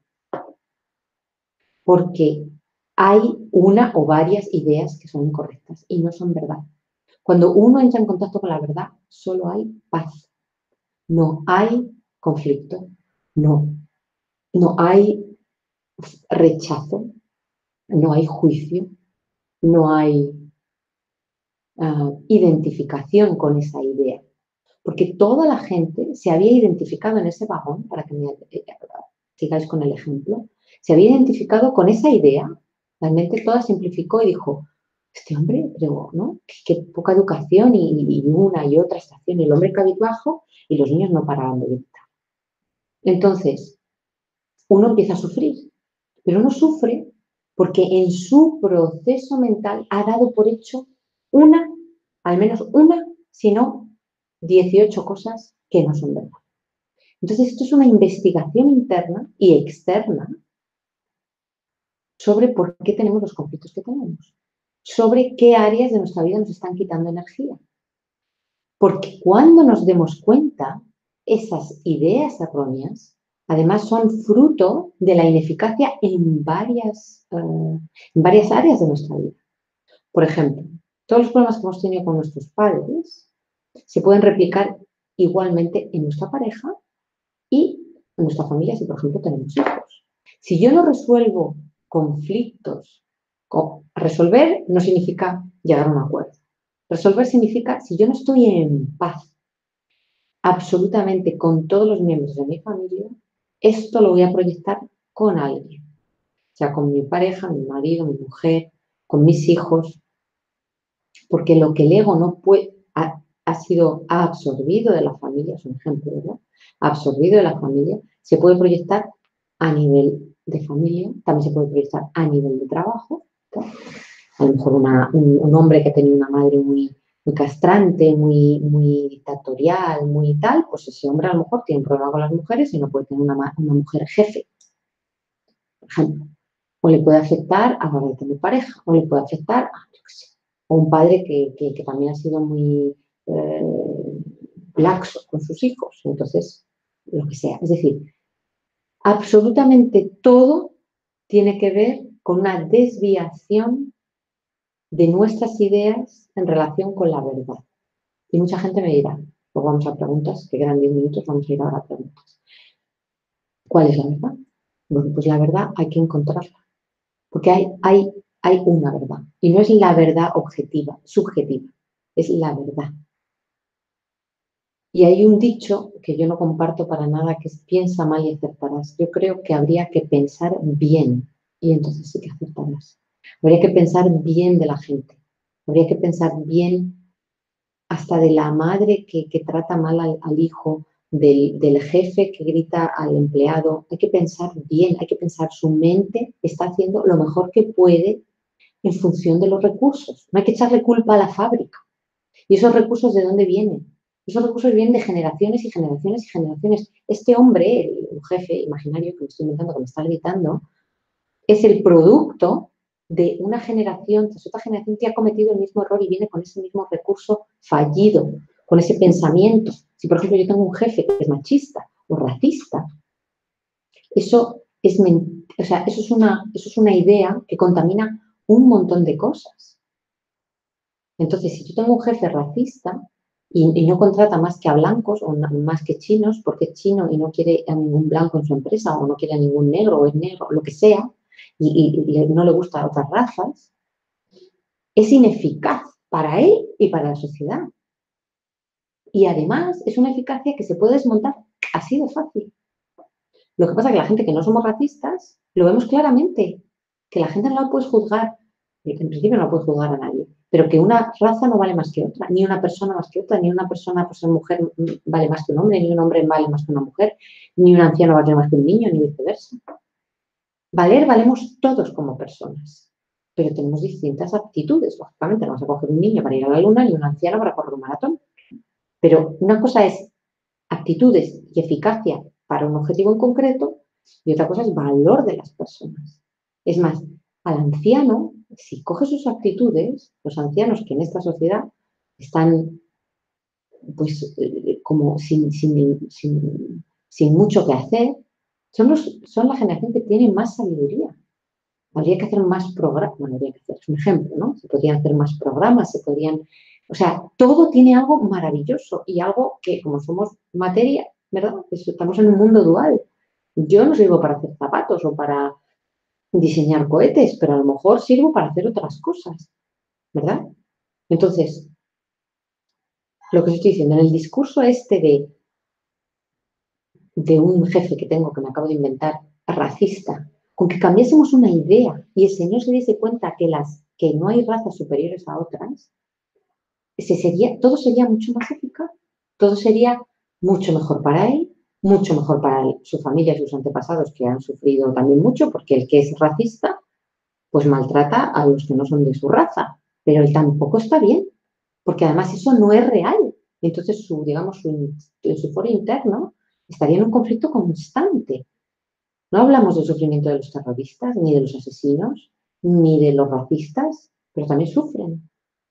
Porque hay una o varias ideas que son incorrectas y no son verdad. Cuando uno entra en contacto con la verdad, solo hay paz. No hay conflicto. No hay rechazo, no hay juicio, no hay identificación con esa idea. Porque toda la gente se había identificado en ese vagón, para que sigáis con el ejemplo, se había identificado con esa idea, realmente toda simplificó y dijo, este hombre, pero ¿no? Qué poca educación y una y otra estación, y el hombre cabizbajo y los niños no paraban de gritar. Entonces, uno empieza a sufrir, pero no sufre porque en su proceso mental ha dado por hecho al menos una, si no 18 cosas que no son verdad. Entonces, esto es una investigación interna y externa sobre por qué tenemos los conflictos que tenemos, sobre qué áreas de nuestra vida nos están quitando energía. Porque cuando nos demos cuenta, esas ideas erróneas, además, son fruto de la ineficacia en varias áreas de nuestra vida. Por ejemplo, todos los problemas que hemos tenido con nuestros padres se pueden replicar igualmente en nuestra pareja y en nuestra familia si, por ejemplo, tenemos hijos. Si yo no resuelvo conflictos, resolver no significa llegar a un acuerdo. Resolver significa, si yo no estoy en paz absolutamente con todos los miembros de mi familia, esto lo voy a proyectar con alguien, sea con mi pareja, mi marido, mi mujer, con mis hijos, porque lo que el ego no puede, ha sido absorbido de la familia, es un ejemplo, ¿verdad? Absorbido de la familia, se puede proyectar a nivel de familia, también se puede proyectar a nivel de trabajo, ¿no? A lo mejor un hombre que ha tenido una madre muy castrante, muy dictatorial, muy tal, pues ese hombre a lo mejor tiene un problema con las mujeres y no puede tener una mujer jefe, por ejemplo. O le puede afectar a la hora de tener pareja, o le puede afectar a, yo qué sé, o un padre que también ha sido muy laxo con sus hijos, entonces, lo que sea. Es decir, absolutamente todo tiene que ver con una desviación de nuestras ideas en relación con la verdad. Y mucha gente me dirá, pues vamos a preguntas, que quedan 10 minutos, vamos a ir ahora a preguntas. ¿Cuál es la verdad? Bueno, pues la verdad hay que encontrarla, porque hay una verdad, y no es la verdad objetiva, subjetiva, es la verdad. Y hay un dicho que yo no comparto para nada, que es piensa mal y acertarás. Yo creo que habría que pensar bien, y entonces sí que acertarás. Habría que pensar bien de la gente, habría que pensar bien hasta de la madre que trata mal al hijo, del jefe que grita al empleado. Hay que pensar bien, hay que pensar, su mente está haciendo lo mejor que puede en función de los recursos. No hay que echarle culpa a la fábrica. ¿Y esos recursos de dónde vienen? Esos recursos vienen de generaciones y generaciones y generaciones. Este hombre, el jefe imaginario que me estoy inventando, que me está gritando, es el producto de una generación tras otra generación que ha cometido el mismo error y viene con ese mismo recurso fallido, con ese pensamiento. Si, por ejemplo, yo tengo un jefe que es machista o racista, eso es, o sea, eso es una idea que contamina un montón de cosas. Entonces, si yo tengo un jefe racista y no contrata más que a blancos o más que chinos, porque es chino y no quiere a ningún blanco en su empresa, o no quiere a ningún negro o es negro, lo que sea, y no le gusta a otras razas, es ineficaz para él y para la sociedad. Y además es una eficacia que se puede desmontar así de fácil. Lo que pasa es que la gente que no somos racistas lo vemos claramente, que la gente no la puede juzgar, en principio no puede juzgar a nadie, pero que una raza no vale más que otra, ni una persona más que otra, ni una persona por ser mujer vale más que un hombre, ni un hombre vale más que una mujer, ni un anciano vale más que un niño, ni viceversa. Valemos todos como personas, pero tenemos distintas aptitudes. Lógicamente no vamos a coger un niño para ir a la luna, ni un anciano para correr un maratón. Pero una cosa es aptitudes y eficacia para un objetivo en concreto, y otra cosa es valor de las personas. Es más, al anciano, si coge sus aptitudes, los ancianos que en esta sociedad están pues como sin mucho que hacer, son la generación que tiene más sabiduría. Habría que hacer más programas, bueno, habría que hacer, es un ejemplo, ¿no? Se podrían hacer más programas, se podrían, o sea, todo tiene algo maravilloso y algo que, como somos materia, ¿verdad? Estamos en un mundo dual. Yo no sirvo para hacer zapatos o para diseñar cohetes, pero a lo mejor sirvo para hacer otras cosas, ¿verdad? Entonces, lo que os estoy diciendo, en el discurso este de un jefe que tengo, que me acabo de inventar, racista, con que cambiásemos una idea y el señor se diese cuenta que no hay razas superiores a otras, todo sería mucho más eficaz, todo sería mucho mejor para él, mucho mejor para su familia y sus antepasados, que han sufrido también mucho, porque el que es racista, pues maltrata a los que no son de su raza, pero él tampoco está bien, porque además eso no es real. Entonces, en su foro interno estaría en un conflicto constante. No hablamos del sufrimiento de los terroristas, ni de los asesinos, ni de los racistas, pero también sufren.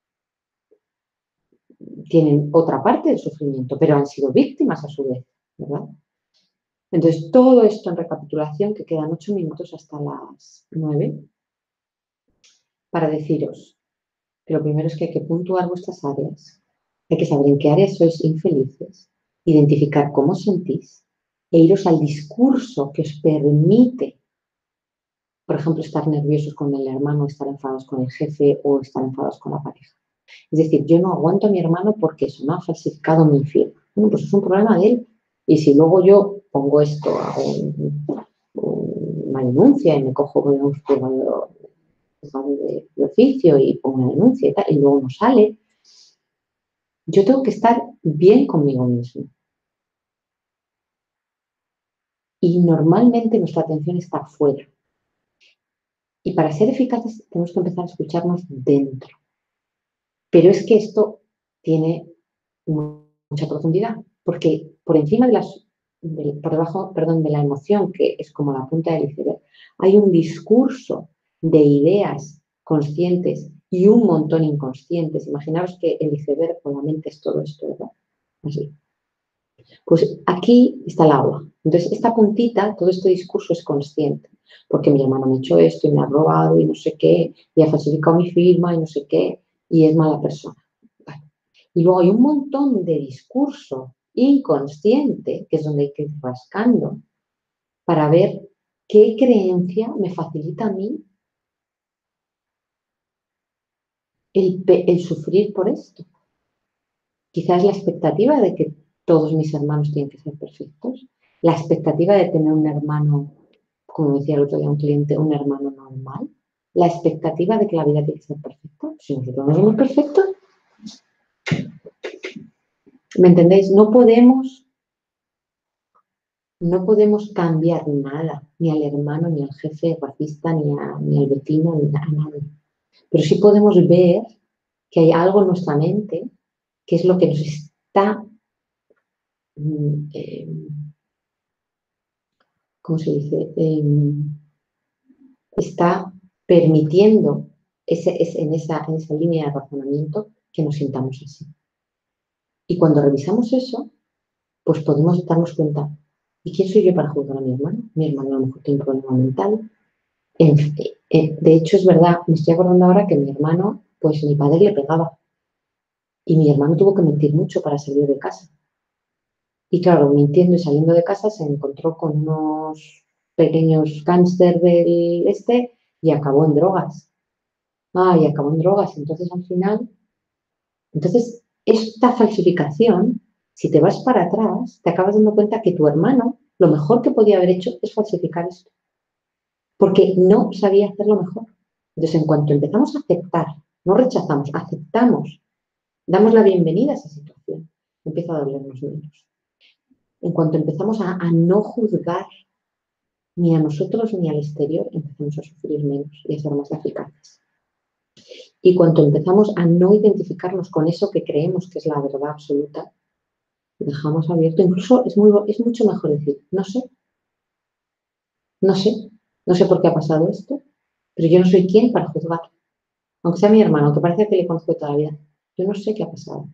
Tienen otra parte del sufrimiento, pero han sido víctimas a su vez, ¿verdad? Entonces, todo esto en recapitulación, que quedan 8 minutos hasta las 9, para deciros que lo primero es que hay que puntuar vuestras áreas, hay que saber en qué áreas sois infelices, identificar cómo sentís e iros al discurso que os permite, por ejemplo, estar nerviosos con el hermano, estar enfadados con el jefe o estar enfadados con la pareja. Es decir, yo no aguanto a mi hermano porque eso me ha falsificado mi firma. Bueno, pues es un problema de él. Y si luego yo pongo esto a una denuncia y me cojo un juzgado de oficio y pongo una denuncia y tal, y luego no sale. Yo tengo que estar bien conmigo mismo. Y normalmente nuestra atención está afuera. Y para ser eficaces tenemos que empezar a escucharnos dentro. Pero es que esto tiene mucha profundidad, porque por encima por debajo, perdón, de la emoción, que es como la punta del iceberg, hay un discurso de ideas conscientes y un montón inconscientes. Imaginaos que el iceberg con la mente es todo esto, ¿verdad? Así. Pues aquí está el agua. Entonces, esta puntita, todo este discurso es consciente, porque mi hermano me ha hecho esto y me ha robado y no sé qué, y ha falsificado mi firma y no sé qué, y es mala persona. Vale. Y luego hay un montón de discurso inconsciente, que es donde hay que ir rascando, para ver qué creencia me facilita a mí el sufrir por esto. Quizás la expectativa de que todos mis hermanos tienen que ser perfectos, la expectativa de tener un hermano, como decía el otro día un cliente, un hermano normal, la expectativa de que la vida tiene que ser perfecta. Si nosotros no somos perfectos, ¿me entendéis? No podemos cambiar nada, ni al hermano, ni al jefe racista, ni al vecino, ni a nadie. Pero sí podemos ver que hay algo en nuestra mente que es lo que nos está ¿cómo se dice? Está permitiendo en esa línea de razonamiento que nos sintamos así. Y cuando revisamos eso, pues podemos darnos cuenta, ¿y quién soy yo para juzgar a mi hermano? Mi hermano a lo mejor tiene un problema mental. De hecho, es verdad, me estoy acordando ahora que mi hermano, pues mi padre le pegaba. Y mi hermano tuvo que mentir mucho para salir de casa. Y claro, mintiendo y saliendo de casa se encontró con unos pequeños cáncer del y acabó en drogas. Y acabó en drogas. Entonces, al final, esta falsificación, si te vas para atrás, te acabas dando cuenta que tu hermano, lo mejor que podía haber hecho es falsificar esto. Porque no sabía hacerlo mejor. Entonces, en cuanto empezamos a aceptar, no rechazamos, aceptamos, damos la bienvenida a esa situación, empieza a dolernos menos. En cuanto empezamos a no juzgar ni a nosotros ni al exterior, empezamos a sufrir menos y a ser más eficaces. Y cuando empezamos a no identificarnos con eso que creemos que es la verdad absoluta, dejamos abierto. Incluso es mucho mejor decir, no sé por qué ha pasado esto, pero yo no soy quien para juzgar. Aunque sea mi hermano, que parece que le conozco toda la vida, yo no sé qué ha pasado.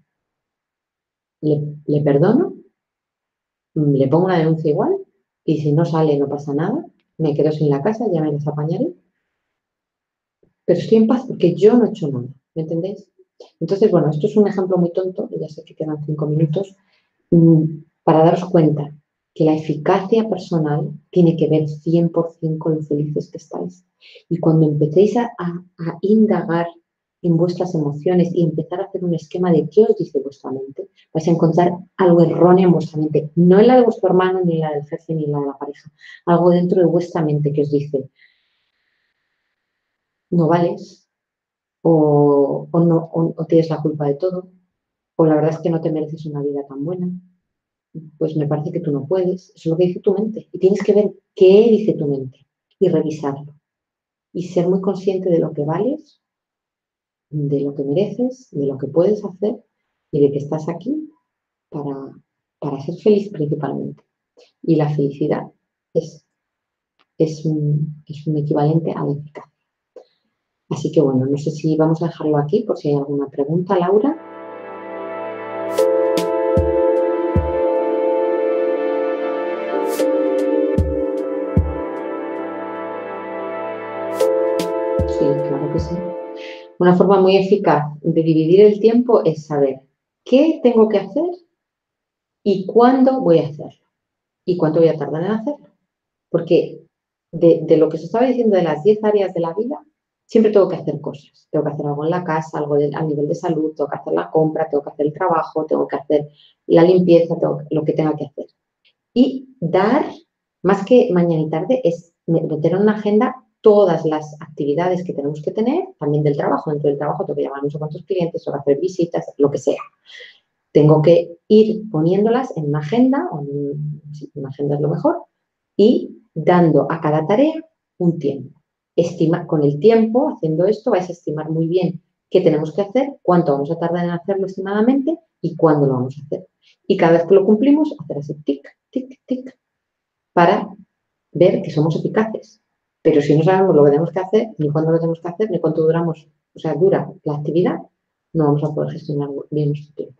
Le perdono, le pongo una denuncia igual, y si no sale no pasa nada, me quedo sin la casa, ya me las apañaré, pero estoy en paz porque yo no he hecho nada, ¿me entendéis? Entonces, bueno, esto es un ejemplo muy tonto, ya sé que quedan 5 minutos, para daros cuenta que la eficacia personal tiene que ver 100% con lo felices que estáis. Y cuando empecéis a indagar en vuestras emociones y empezar a hacer un esquema de qué os dice vuestra mente, vais a encontrar algo erróneo en vuestra mente, no en la de vuestro hermano, ni en la del jefe, ni en la de la pareja, algo dentro de vuestra mente que os dice, no vales, o tienes la culpa de todo, o la verdad es que no te mereces una vida tan buena, pues me parece que tú no puedes. Eso es lo que dice tu mente. Y tienes que ver qué dice tu mente y revisarlo. Y ser muy consciente de lo que vales, de lo que mereces, de lo que puedes hacer y de que estás aquí para ser feliz principalmente. Y la felicidad es un equivalente a la eficacia. Así que bueno, no sé si vamos a dejarlo aquí por si hay alguna pregunta, Laura. Sí, claro que sí. Una forma muy eficaz de dividir el tiempo es saber qué tengo que hacer y cuándo voy a hacerlo y cuánto voy a tardar en hacerlo. Porque de lo que se estaba diciendo de las 10 áreas de la vida, siempre tengo que hacer cosas. Tengo que hacer algo en la casa, algo a nivel de salud, tengo que hacer la compra, tengo que hacer el trabajo, tengo que hacer la limpieza, lo que tenga que hacer. Y dar, más que mañana y tarde, es meter en una agenda todas las actividades que tenemos que tener, también del trabajo. Dentro del trabajo tengo que llamar a no sé cuántos clientes, o hacer visitas, lo que sea. Tengo que ir poniéndolas en una agenda, sí, una agenda es lo mejor, y dando a cada tarea un tiempo. Con el tiempo, haciendo esto, vais a estimar muy bien qué tenemos que hacer, cuánto vamos a tardar en hacerlo estimadamente y cuándo lo vamos a hacer. Y cada vez que lo cumplimos, hacer así tic, tic, tic, para ver que somos eficaces. Pero si no sabemos lo que tenemos que hacer, ni cuándo lo tenemos que hacer, ni cuánto duramos, o sea, dura la actividad, no vamos a poder gestionar bien nuestro tiempo.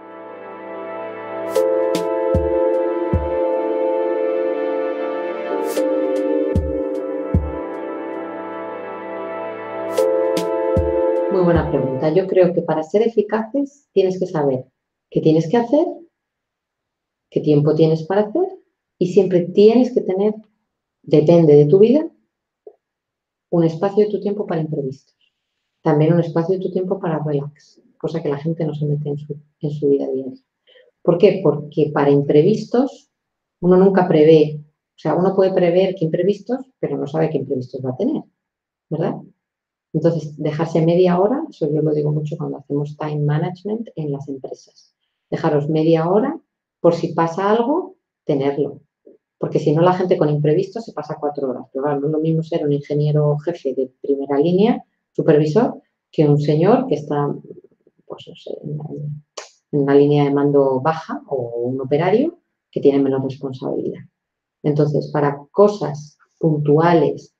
Muy buena pregunta. Yo creo que para ser eficaces tienes que saber qué tienes que hacer, qué tiempo tienes para hacer y siempre tienes que tener, depende de tu vida, un espacio de tu tiempo para imprevistos. También un espacio de tu tiempo para relax, cosa que la gente no se mete en su vida diaria. ¿Por qué? Porque para imprevistos uno nunca prevé, o sea, uno puede prever qué imprevistos, pero no sabe qué imprevistos va a tener, ¿verdad? Entonces, dejarse media hora, eso yo lo digo mucho cuando hacemos time management en las empresas. Dejaros media hora por si pasa algo, tenerlo. Porque si no, la gente con imprevistos se pasa 4 horas. Pero claro, no es lo mismo ser un ingeniero jefe de primera línea, supervisor, que un señor que está, pues no sé, en una línea de mando baja o un operario que tiene menos responsabilidad. Entonces, para cosas puntuales,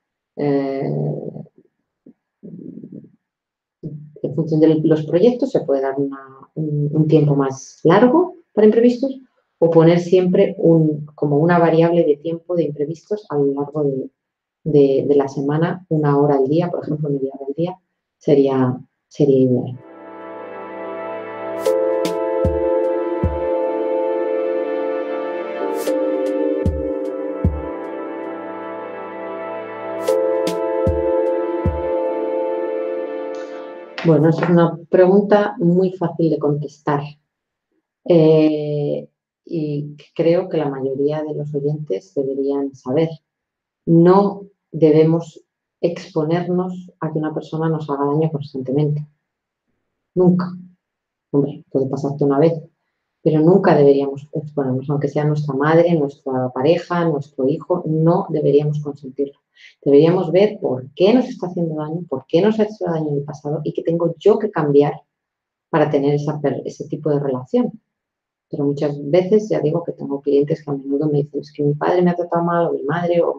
en función de los proyectos, se puede dar un tiempo más largo para imprevistos o poner siempre como una variable de tiempo de imprevistos a lo largo de la semana, 1 hora al día, por ejemplo, media hora al día, sería ideal. Bueno, es una pregunta muy fácil de contestar y creo que la mayoría de los oyentes deberían saber. No debemos exponernos a que una persona nos haga daño constantemente. Nunca. Hombre, puede pasarte una vez, pero nunca deberíamos exponernos, aunque sea nuestra madre, nuestra pareja, nuestro hijo, no deberíamos consentirlo. Deberíamos ver por qué nos está haciendo daño, por qué nos ha hecho daño en el pasado y qué tengo yo que cambiar para tener ese tipo de relación. Pero muchas veces ya digo que tengo clientes que a menudo me dicen es que mi padre me ha tratado mal, o mi madre, o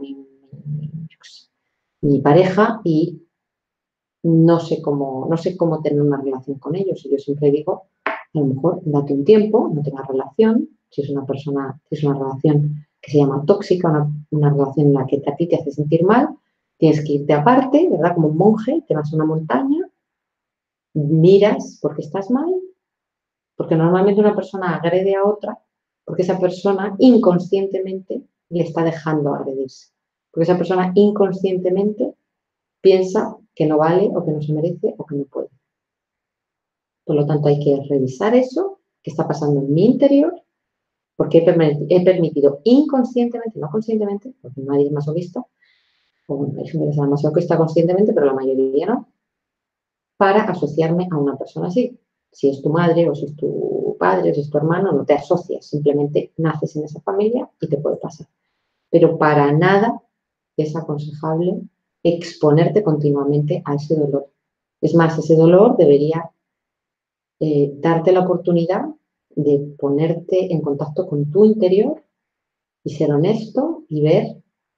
mi pareja, y no sé cómo tener una relación con ellos. Y yo siempre digo, a lo mejor date un tiempo, no tengas relación, si es una relación que se llama tóxica, una relación en la que a ti te hace sentir mal, tienes que irte aparte, ¿verdad? Como un monje, te vas a una montaña, miras por qué estás mal, porque normalmente una persona agrede a otra porque esa persona inconscientemente le está dejando agredirse. Porque esa persona inconscientemente piensa que no vale o que no se merece o que no puede. Por lo tanto, hay que revisar eso que está pasando en mi interior, porque he permitido inconscientemente, no conscientemente, porque nadie es masoquista, o bueno, hay gente que sea masoquista conscientemente, pero la mayoría no, para asociarme a una persona así. Si es tu madre o si es tu padre o si es tu hermano, no te asocias, simplemente naces en esa familia y te puede pasar. Pero para nada es aconsejable exponerte continuamente a ese dolor. Es más, ese dolor debería darte la oportunidad de ponerte en contacto con tu interior y ser honesto y ver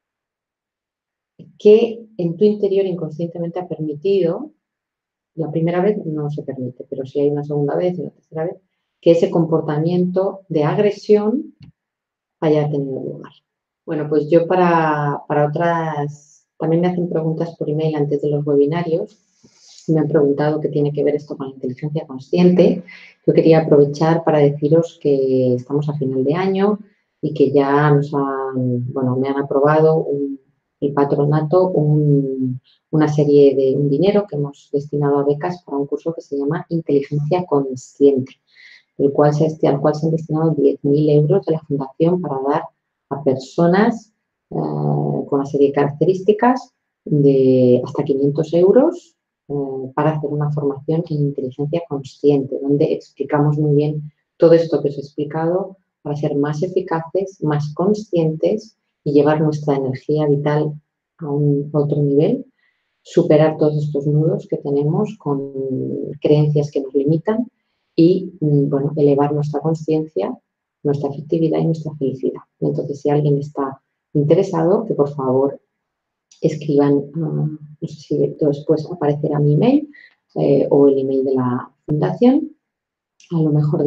qué en tu interior inconscientemente ha permitido. La primera vez no se permite, pero si hay una segunda vez y una tercera vez, que ese comportamiento de agresión haya tenido lugar. Bueno, pues yo para otras, también me hacen preguntas por email antes de los webinarios, me han preguntado qué tiene que ver esto con la inteligencia consciente. Yo quería aprovechar para deciros que estamos a final de año y que ya me han aprobado el patronato una serie de un dinero que hemos destinado a becas para un curso que se llama Inteligencia Consciente, al cual se han destinado 10.000 euros de la Fundación para dar a personas con una serie de características de hasta 500 euros para hacer una formación en inteligencia consciente, donde explicamos muy bien todo esto que os he explicado para ser más eficaces, más conscientes y llevar nuestra energía vital a un otro nivel, superar todos estos nudos que tenemos con creencias que nos limitan y, bueno, elevar nuestra conciencia, nuestra efectividad y nuestra felicidad. Entonces, si alguien está interesado, que por favor escriban, no sé si después aparecerá mi email o el email de la fundación, a lo mejor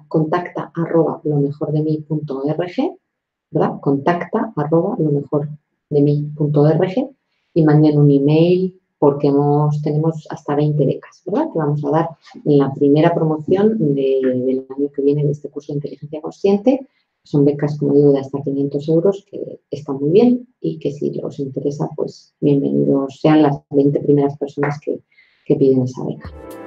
contacta@lomejordemí.org, ¿verdad? Contacta@lomejordemí.org y manden un email porque tenemos hasta 20 becas, ¿verdad? Que vamos a dar en la primera promoción del año que viene de este curso de inteligencia consciente. Son becas, como digo, de hasta 500 euros, que están muy bien y que si os interesa, pues bienvenidos sean las 20 primeras personas que piden esa beca.